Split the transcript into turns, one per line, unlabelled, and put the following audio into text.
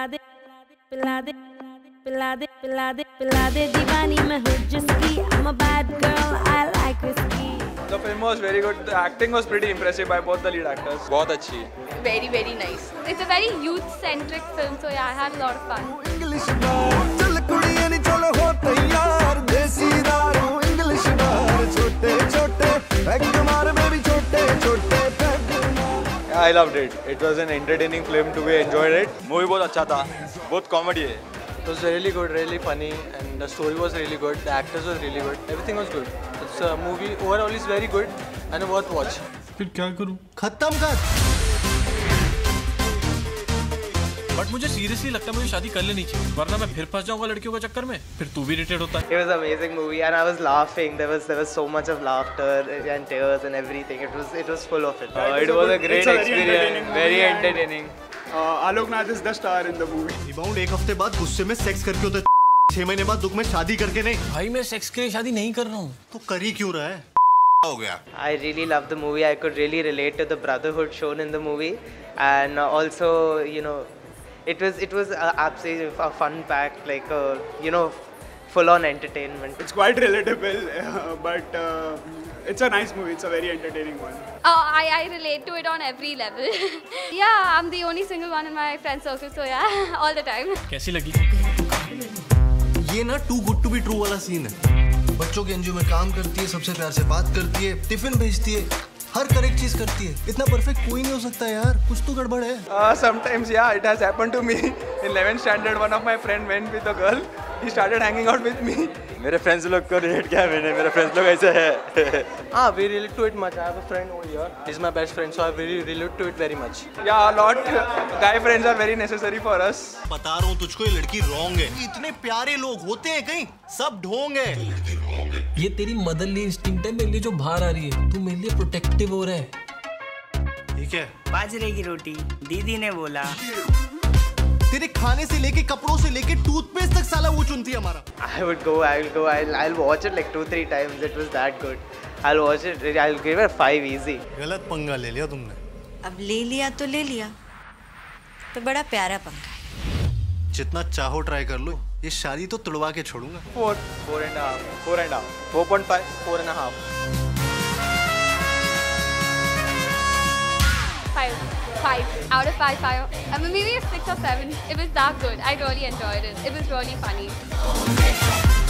पिला दे पिला दे पिला दे पिला दे पिला दे दीवानी मैं हूँ जिसकी I'm a bad girl I like whiskey.
The film was very good. The acting was pretty impressive by both the lead actors. बहुत अच्छी.
Very very nice. It's a very youth centric film, so yeah, I had a lot of fun.
English bar, चल कुड़ियाँ नी चलो हो तैयार, देसी दारू English bar, छोटे छोटे पैक मार baby छोटे छोटे पैक मार.
I loved it. It was an entertaining film to be enjoyed it. Movie बहुत अच्छा था. बहुत comedy है. It was really good, really funny, and the story was really good. The actors was really good. Everything was good. It's a movie overall is very good and worth watch.
फिर क्या करूं?
खत्म कर.
But मुझे seriously लगता है मुझे शादी कर लेनी चाहिए, वरना मैं फिर फंस जाऊंगा लड़कियों के चक्कर में, फिर तू भी इरिटेट होता है.
It was an amazing movie and I was laughing. There was so much of laughter and tears and everything. It was full of it.
It was a great experience. Very entertaining.
Alok Nath is the star in the movie.
Rebound एक हफ्ते बाद गुस्से में sex करके होता है, 6 महीने बाद दुख में शादी करके नहीं.
भाई मैं सेक्स के लिए शादी नहीं कर रहा हूँ.
तो कर ही क्यों रहा है? हो गया.
I really loved the movie. I could really relate to the brotherhood shown in the movie, and also it was absolutely a fun packed, like full on entertainment.
It's quite relatable, but it's a nice movie. It's a very entertaining one.
I relate to it on every level. Yeah, I'm the only single one in my friend circle, so yeah, all the time.
कैसी लगी?
ये ना too good to be true वाला scene है. बच्चों के NGO में काम करती है, सबसे प्यार से बात करती है, टिफिन भेजती है, हर करेक्ट चीज करती है. इतना परफेक्ट कोई नहीं हो सकता यार, कुछ तो गड़बड़ है.
Sometimes, yeah, it has happened to me. In 11th standard, one of my friend went with a girl. He started hanging out with me. मेरे friends लोग को relate किया मैंने. मेरे friends लोग ऐसे हैं.
We relate to it much. I have a friend over here. He's my best friend, so I really relate to it very much.
Yeah, a lot. Guy friends are very necessary for us.
बता रहा हूँ तुझको, ये लड़की wrong है. इतने प्यारे लोग होते हैं कहीं, सब ढोंग है.
ये तेरी मदरली इंस्टिंक्ट है मेरे लिए जो बाहर आ रही है. तू मेरे लिए प्रोटेक्टिव हो रहा है.
ठीक है.
बाजरे की रोटी दीदी ने बोला.
तेरे खाने से लेके कपड़ों से लेके टूथपेस्ट तक साला वो चुनती है हमारा.
I'll go. I'll watch it like 2-3 times. It was that good. I'll watch it. I'll give it 5 easy.
गलत पंगा ले लिया तुमने.
अब ले लिया तो ले लिया, तो बड़ा प्यारा पंगा है.
जितना चाहो ट्राई कर लो, ये शादी तो तुड़वा के छोड़ूंगा.
4.5, 4.5, 4.5.
5 out of 5. I mean, maybe a 6 or 7. It was that good. I really enjoyed it. It was really funny.